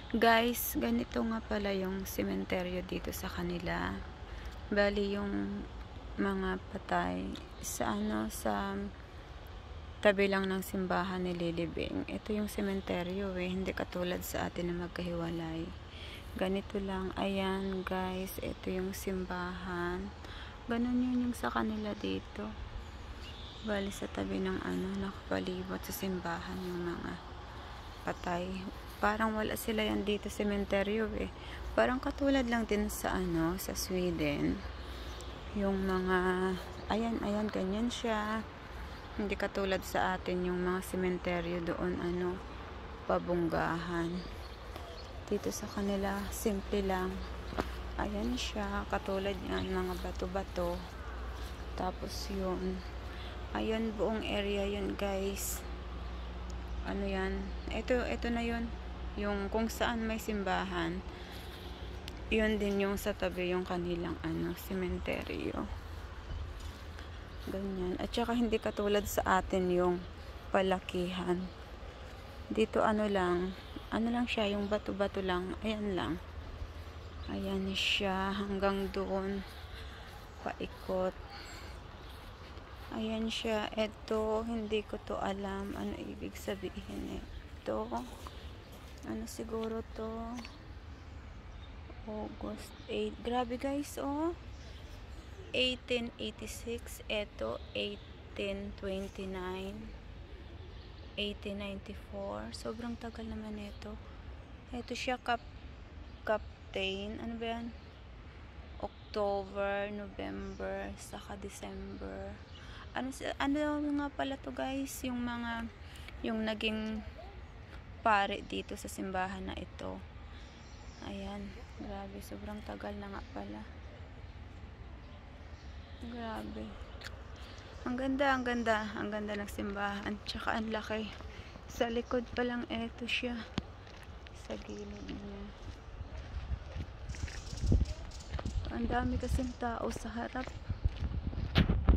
Guys, ganito nga pala yung sementeryo dito sa kanila. Bali yung mga patay sa sa tabi lang ng simbahan nililibing. Ito yung sementeryo hindi katulad sa atin na magkahiwalay. Ganito lang, ayan guys, ito yung simbahan. Ganun yun yung sa kanila dito. Bali sa tabi ng nakapalibot sa simbahan yung mga patay. Parang wala sila yan dito sa sementeryo Parang katulad lang din sa sa Sweden. Yung mga ayan ganyan siya. Hindi katulad sa atin yung mga sementeryo doon pabunggahan. Dito sa kanila simple lang. Ayan siya, katulad yan mga bato-bato. Tapos yun. Ayan buong area yun guys. Yan? Ito na yun. Yung kung saan may simbahan, yun din yung sa tabi yung kanilang sementeryo. Ganyan. At saka hindi katulad sa atin yung palakihan. Dito lang siya, yung bato-bato lang. Ayan lang. Ayan siya hanggang doon paikot. Ayan siya. Ito, hindi ko to alam ano ibig sabihin ito. Siguro to August 8. Grabe guys, 1886. Ito, 1829. 1894. Sobrang tagal naman ito. Ito siya, Captain. Ano ba yan? October, November, saka December. Ano nga pala to guys? Yung naging pare dito sa simbahan na ito. Ayan, grabe, sobrang tagal na nga pala. Grabe. Ang ganda ng simbahan, tsaka ang laki. Sa likod pa lang ito siya. Sa gilid niya. Ang dami kasing tao sa harap.